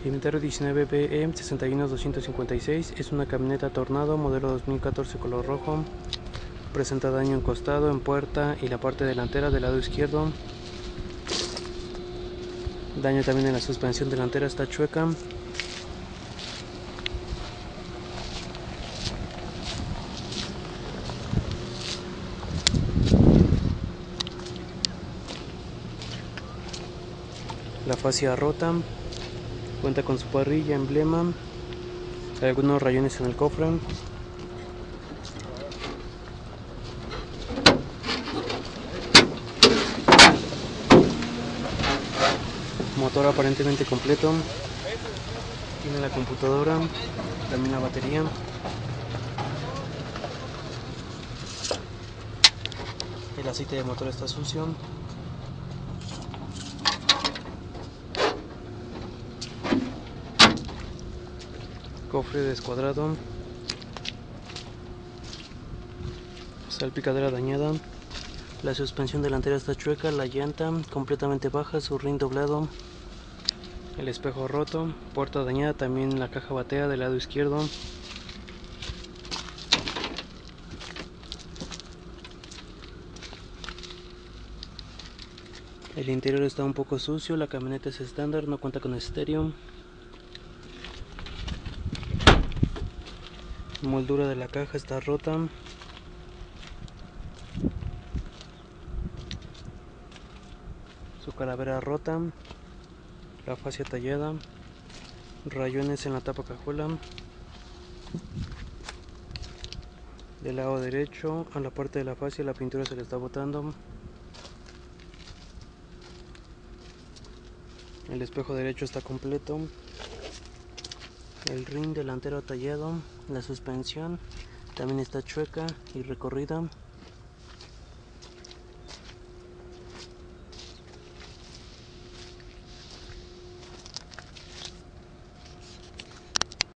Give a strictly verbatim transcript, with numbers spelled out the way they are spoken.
Inventario diecinueve B E sesenta y uno doscientos cincuenta y seis es una camioneta Tornado modelo dos mil catorce color rojo. Presenta daño en costado, en puerta y la parte delantera del lado izquierdo. Daño también en la suspensión delantera, está chueca. La fascia rota. Cuenta con su parrilla, emblema. Hay algunos rayones en el cofre. Motor aparentemente completo. Tiene la computadora, también la batería. El aceite de motor está sucio. Cofre descuadrado. Salpicadera dañada. La suspensión delantera está chueca, la llanta completamente baja, su rin doblado. El espejo roto, puerta dañada, también la caja batea del lado izquierdo. El interior está un poco sucio, la camioneta es estándar, no cuenta con estéreo. La moldura de la caja está rota. Su calavera rota. La fascia tallada. Rayones en la tapa cajuela. Del lado derecho a la parte de la fascia la pintura se le está botando. El espejo derecho está completo. El rin delantero tallado. La suspensión también está chueca y recorrida.